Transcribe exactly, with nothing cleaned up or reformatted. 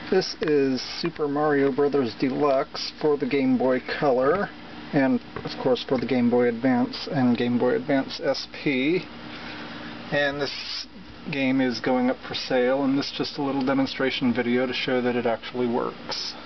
This is Super Mario Brothers Deluxe for the Game Boy Color, and of course for the Game Boy Advance and Game Boy Advance S P. And this game is going up for sale, and this is just a little demonstration video to show that it actually works.